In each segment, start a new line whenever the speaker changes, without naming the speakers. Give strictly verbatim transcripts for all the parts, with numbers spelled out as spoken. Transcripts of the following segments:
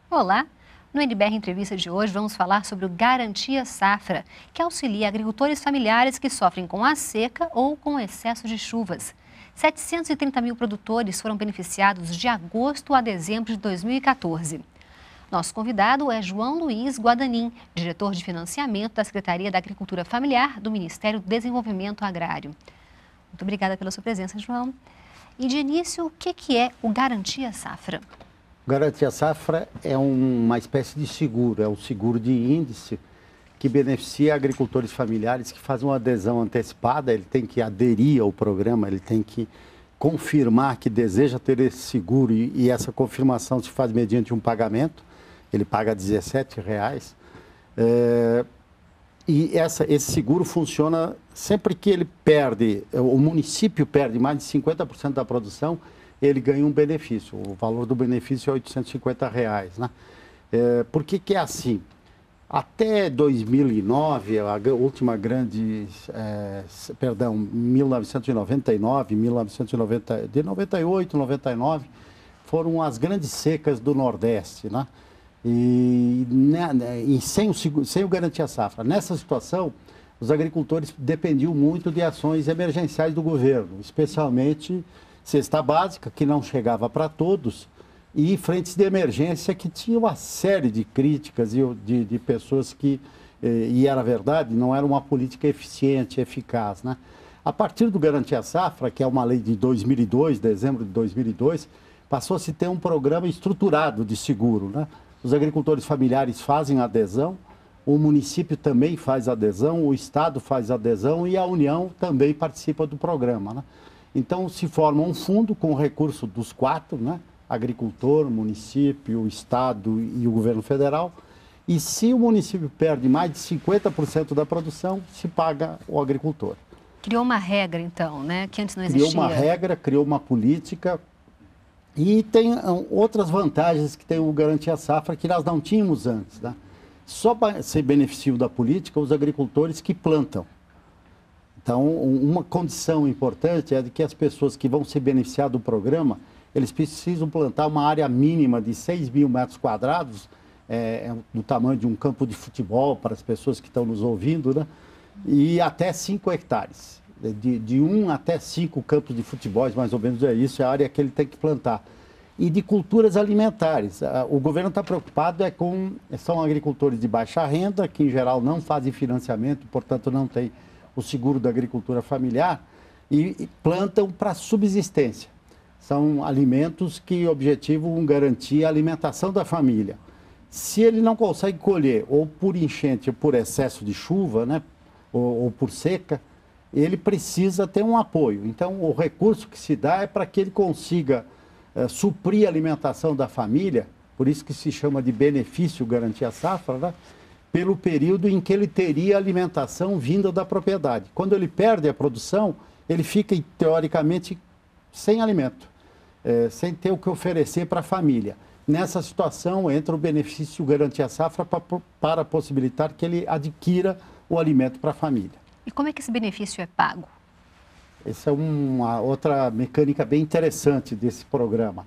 Olá! No N B R Entrevista de hoje vamos falar sobre o Garantia Safra, que auxilia agricultores familiares que sofrem com a seca ou com excesso de chuvas. setecentos e trinta mil produtores foram beneficiados de agosto a dezembro de dois mil e quatorze. Nosso convidado é João Luiz Guadanin, diretor de financiamento da Secretaria da Agricultura Familiar do Ministério do Desenvolvimento Agrário. Muito obrigada pela sua presença, João. E de início, o que é o Garantia Safra?
O Garantia Safra é uma espécie de seguro, é um seguro de índice que beneficia agricultores familiares que fazem uma adesão antecipada. Ele tem que aderir ao programa, ele tem que confirmar que deseja ter esse seguro e, e essa confirmação se faz mediante um pagamento. Ele paga dezessete reais. É, e essa, esse seguro funciona sempre que ele perde, o município perde mais de cinquenta por cento da produção, ele ganha um benefício. O valor do benefício é oitocentos e cinquenta reais. Né? É, por que que é assim? Até dois mil e nove, a última grande, é, perdão, mil novecentos e noventa e nove, mil novecentos e noventa, de noventa e oito, noventa e nove, foram as grandes secas do Nordeste, né? E, né, e sem, o, sem o Garantia Safra. Nessa situação, os agricultores dependiam muito de ações emergenciais do governo, especialmente cesta básica, que não chegava para todos, e frentes de emergência que tinham uma série de críticas e de, de pessoas que, eh, e era verdade, não era uma política eficiente, eficaz, né? A partir do Garantia Safra, que é uma lei de dois mil e dois, dezembro de dois mil e dois, passou a se ter um programa estruturado de seguro, né? Os agricultores familiares fazem adesão, o município também faz adesão, o Estado faz adesão e a União também participa do programa, né? Então, se forma um fundo com recurso dos quatro, né? Agricultor, município, Estado e o governo federal. E se o município perde mais de cinquenta por cento da produção, se paga o agricultor.
Criou uma regra, então, né? Que antes não existia.
Criou uma regra, criou uma política. E tem um, outras vantagens que tem o Garantia Safra que nós não tínhamos antes, né? Só se beneficiam da política os agricultores que plantam. Então, uma condição importante é de que as pessoas que vão se beneficiar do programa, eles precisam plantar uma área mínima de seis mil metros quadrados, é, do tamanho de um campo de futebol, para as pessoas que estão nos ouvindo, né? E até cinco hectares. De, de um até cinco campos de futebol, mais ou menos é isso, é a área que ele tem que plantar. E de culturas alimentares. O governo está preocupado é com... São agricultores de baixa renda, que em geral não fazem financiamento, portanto não tem o seguro da agricultura familiar, e, e plantam para subsistência. São alimentos que objetivam garantir a alimentação da família. Se ele não consegue colher, ou por enchente, ou por excesso de chuva, né, ou, ou por seca, ele precisa ter um apoio. Então, o recurso que se dá é para que ele consiga é, suprir a alimentação da família, por isso que se chama de benefício Garantia Safra, né, pelo período em que ele teria alimentação vinda da propriedade. Quando ele perde a produção, ele fica, teoricamente, sem alimento, é, sem ter o que oferecer para a família. Nessa situação, entra o benefício Garantia Safra pra, para possibilitar que ele adquira o alimento para a família.
E como é que esse benefício é pago?
Essa é uma outra mecânica bem interessante desse programa.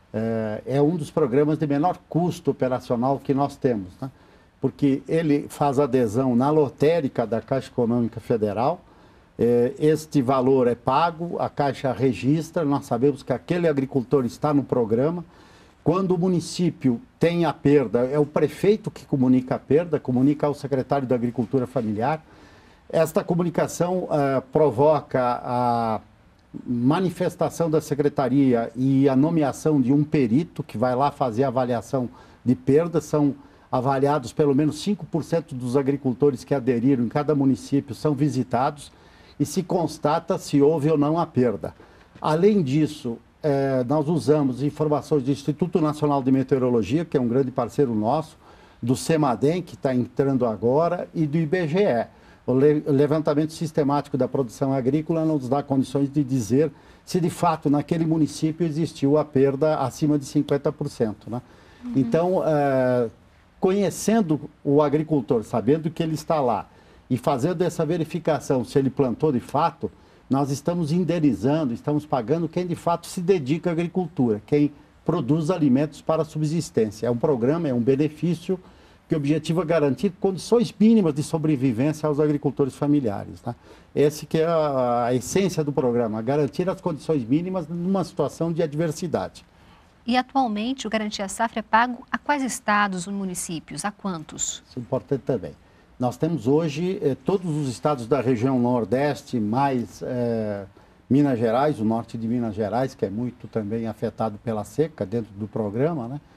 É, é um dos programas de menor custo operacional que nós temos, né? Porque ele faz adesão na lotérica da Caixa Econômica Federal. É, este valor é pago, a Caixa registra, nós sabemos que aquele agricultor está no programa. Quando o município tem a perda, é o prefeito que comunica a perda, comunica ao secretário da Agricultura Familiar. Esta comunicação uh, provoca a manifestação da secretaria e a nomeação de um perito que vai lá fazer a avaliação de perda. São avaliados pelo menos cinco por cento dos agricultores que aderiram em cada município, são visitados e se constata se houve ou não a perda. Além disso, eh, nós usamos informações do Instituto Nacional de Meteorologia, que é um grande parceiro nosso, do CEMADEM, que está entrando agora, e do I B G E. O levantamento sistemático da produção agrícola nos dá condições de dizer se de fato naquele município existiu a perda acima de cinquenta por cento, né? Uhum. Então, é, conhecendo o agricultor, sabendo que ele está lá e fazendo essa verificação se ele plantou de fato, nós estamos indenizando, estamos pagando quem de fato se dedica à agricultura, quem produz alimentos para a subsistência. É um programa, é um benefício que objetiva garantir condições mínimas de sobrevivência aos agricultores familiares. Tá? Essa que é a, a essência do programa, garantir as condições mínimas numa situação de adversidade.
E atualmente o Garantia Safra é pago a quais estados ou municípios? A quantos?
Isso é importante também. Nós temos hoje eh, todos os estados da região Nordeste, mais eh, Minas Gerais, o norte de Minas Gerais, que é muito também afetado pela seca dentro do programa, né?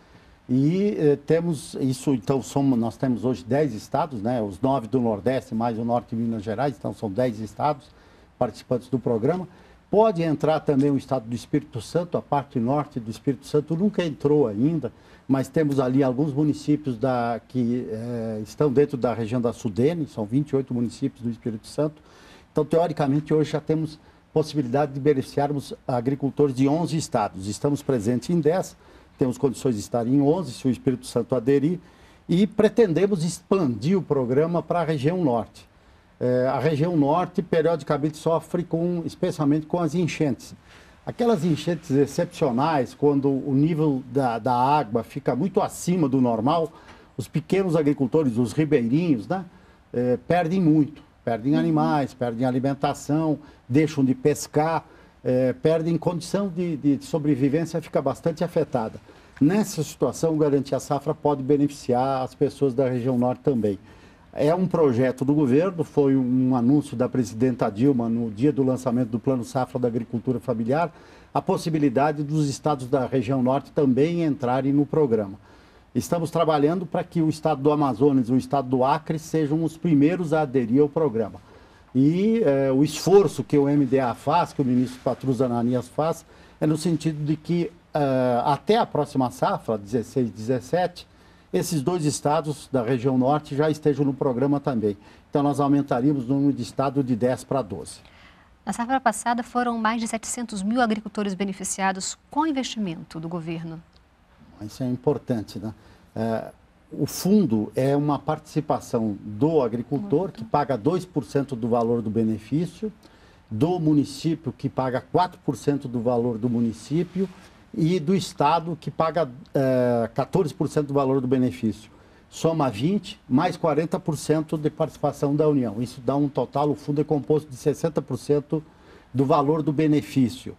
E eh, temos isso, então, somos, nós temos hoje dez estados, né? Os nove do Nordeste, mais o norte de Minas Gerais, então são dez estados participantes do programa. Pode entrar também o estado do Espírito Santo, a parte norte do Espírito Santo nunca entrou ainda, mas temos ali alguns municípios da, que eh, estão dentro da região da Sudene, são vinte e oito municípios do Espírito Santo. Então, teoricamente, hoje já temos possibilidade de beneficiarmos agricultores de onze estados. Estamos presentes em dez, temos condições de estar em onze, se o Espírito Santo aderir, e pretendemos expandir o programa para a região norte. É, a região norte, periodicamente, sofre com, especialmente com as enchentes. Aquelas enchentes excepcionais, quando o nível da, da água fica muito acima do normal, os pequenos agricultores, os ribeirinhos, né, é, perdem muito. Perdem animais, perdem alimentação, deixam de pescar, é, perdem condição de, de sobrevivência, fica bastante afetada. Nessa situação, o Garantia Safra pode beneficiar as pessoas da região norte também. É um projeto do governo, foi um anúncio da presidenta Dilma no dia do lançamento do Plano Safra da Agricultura Familiar, a possibilidade dos estados da região norte também entrarem no programa. Estamos trabalhando para que o estado do Amazonas e o estado do Acre sejam os primeiros a aderir ao programa. E eh, o esforço que o M D A faz, que o ministro Patrus Ananias faz, é no sentido de que eh, até a próxima safra, dezesseis, dezessete, esses dois estados da região norte já estejam no programa também. Então nós aumentaríamos o número de estados de dez para doze.
Na safra passada foram mais de setecentos mil agricultores beneficiados com investimento do governo.
Isso é importante, né? É, o fundo é uma participação do agricultor, Muito. que paga dois por cento do valor do benefício, do município, que paga quatro por cento do valor do município, e do Estado, que paga é, quatorze por cento do valor do benefício. Soma vinte por cento, mais quarenta por cento de participação da União. Isso dá um total, o fundo é composto de sessenta por cento do valor do benefício.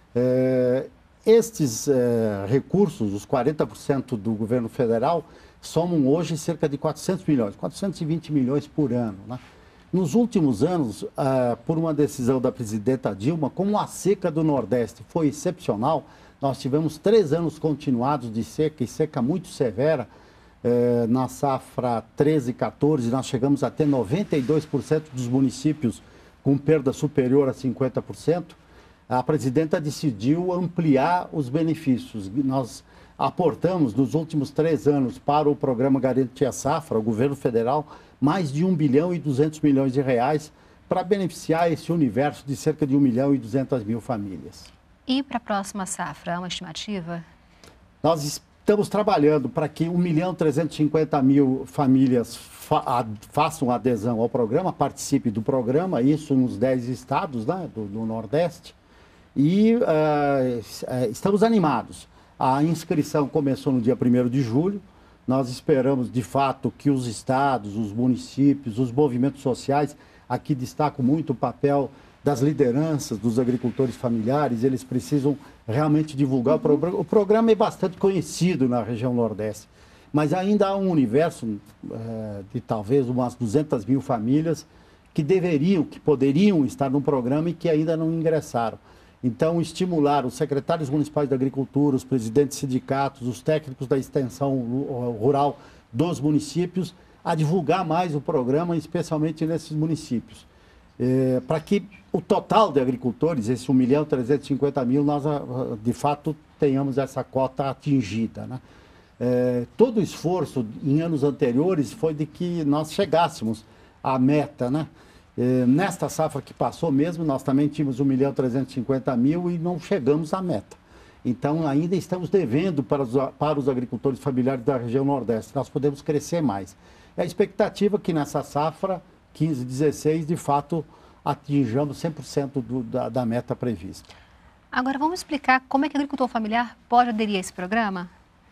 É, Estes eh, recursos, os quarenta por cento do governo federal, somam hoje cerca de quatrocentos milhões, quatrocentos e vinte milhões por ano. Né? Nos últimos anos, ah, por uma decisão da presidenta Dilma, como a seca do Nordeste foi excepcional, nós tivemos três anos continuados de seca, e seca muito severa. Eh, na safra treze, quatorze, nós chegamos a ter noventa e dois por cento dos municípios com perda superior a cinquenta por cento. A presidenta decidiu ampliar os benefícios. Nós aportamos nos últimos três anos para o programa Garantia Safra, o governo federal, mais de um bilhão e duzentos milhões de reais para beneficiar esse universo de cerca de um milhão e duzentas mil famílias.
E para a próxima safra, há uma estimativa?
Nós estamos trabalhando para que um milhão trezentos e cinquenta mil famílias fa façam adesão ao programa, participem do programa, isso nos dez estados, né, do, do Nordeste. E uh, estamos animados. A inscrição começou no dia primeiro de julho. Nós esperamos, de fato, que os estados, os municípios, os movimentos sociais, aqui destaco muito o papel das lideranças, dos agricultores familiares, eles precisam realmente divulgar. Uhum. o programa. O programa é bastante conhecido na região Nordeste, mas ainda há um universo uh, de talvez umas duzentas mil famílias que deveriam, que poderiam estar no programa e que ainda não ingressaram. Então, estimular os secretários municipais da agricultura, os presidentes de sindicatos, os técnicos da extensão rural dos municípios, a divulgar mais o programa, especialmente nesses municípios. É, para que o total de agricultores, esse um milhão trezentos e cinquenta mil, nós, de fato, tenhamos essa cota atingida, né? É, todo o esforço em anos anteriores foi de que nós chegássemos à meta, né? Nesta safra que passou mesmo, nós também tínhamos um milhão trezentos e cinquenta mil e não chegamos à meta. Então, ainda estamos devendo para os, para os agricultores familiares da região Nordeste. Nós podemos crescer mais. É a expectativa que nessa safra, quinze, dezesseis, de fato, atinjamos cem por cento do, da, da meta prevista.
Agora vamos explicar como é que o agricultor familiar pode aderir a esse programa?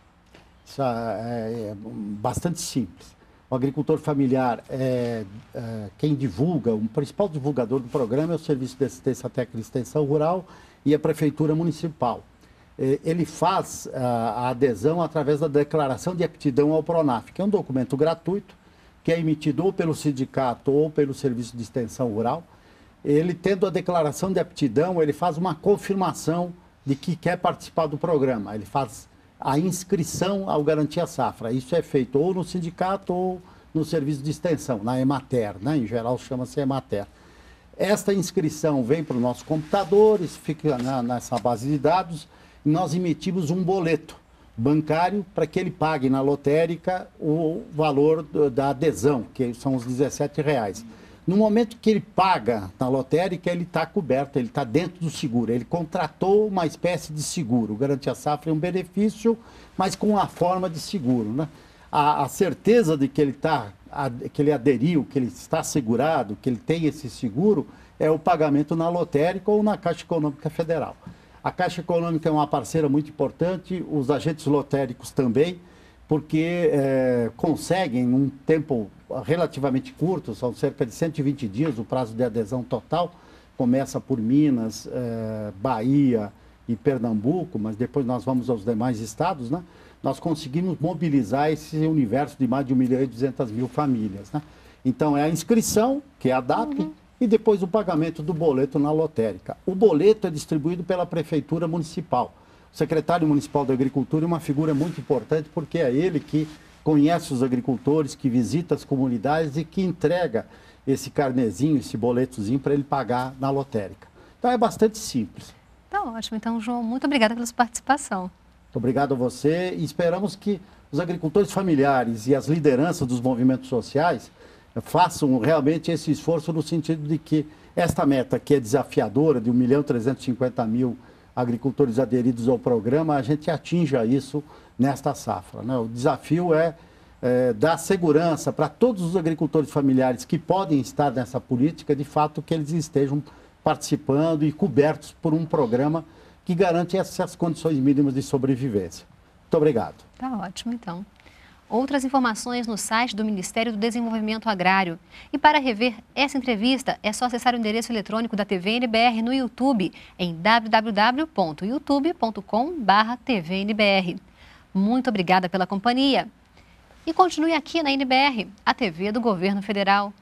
Isso é, é bastante simples. O agricultor familiar, é, é, quem divulga, o principal divulgador do programa é o Serviço de Assistência Técnica e Extensão Rural e a Prefeitura Municipal. É, ele faz a, a adesão através da declaração de aptidão ao PRONAF, que é um documento gratuito, que é emitido ou pelo sindicato ou pelo Serviço de Extensão Rural. Ele, tendo a declaração de aptidão, ele faz uma confirmação de que quer participar do programa. Ele faz a inscrição ao Garantia Safra. Isso é feito ou no sindicato ou no serviço de extensão, na Emater, né? Em geral chama-se Emater. Esta inscrição vem para os nossos computadores, fica na, nessa base de dados, e nós emitimos um boleto bancário para que ele pague na lotérica o valor do, da adesão, que são os dezessete reais. No momento que ele paga na lotérica, ele está coberto, ele está dentro do seguro. Ele contratou uma espécie de seguro. O Garantia Safra é um benefício, mas com a forma de seguro, né? A, a certeza de que ele, tá, a, que ele aderiu, que ele está segurado, que ele tem esse seguro, é o pagamento na lotérica ou na Caixa Econômica Federal. A Caixa Econômica é uma parceira muito importante, os agentes lotéricos também, porque é, conseguem, num tempo relativamente curto, são cerca de cento e vinte dias o prazo de adesão total, começa por Minas, é, Bahia e Pernambuco, mas depois nós vamos aos demais estados, né? Nós conseguimos mobilizar esse universo de mais de um milhão e duzentas mil famílias, né? Então é a inscrição, que é a D A P, uhum. E depois o pagamento do boleto na lotérica. O boleto é distribuído pela Prefeitura Municipal. O secretário municipal da Agricultura é uma figura muito importante porque é ele que conhece os agricultores, que visita as comunidades e que entrega esse carnezinho, esse boletozinho para ele pagar na lotérica. Então é bastante simples.
Tá ótimo. Então, João, muito obrigada pela sua participação.
Muito obrigado a você e esperamos que os agricultores familiares e as lideranças dos movimentos sociais façam realmente esse esforço no sentido de que esta meta, que é desafiadora, de um milhão trezentos e cinquenta mil agricultores aderidos ao programa, a gente atinja isso nesta safra, né? O desafio é, é dar segurança para todos os agricultores familiares que podem estar nessa política, de fato, que eles estejam participando e cobertos por um programa que garante essas condições mínimas de sobrevivência. Muito obrigado.
Tá ótimo, então. Outras informações no site do Ministério do Desenvolvimento Agrário. E para rever essa entrevista, é só acessar o endereço eletrônico da T V N B R no YouTube, em w w w ponto youtube ponto com barra T V N B R. Muito obrigada pela companhia. E continue aqui na N B R, a T V do Governo Federal.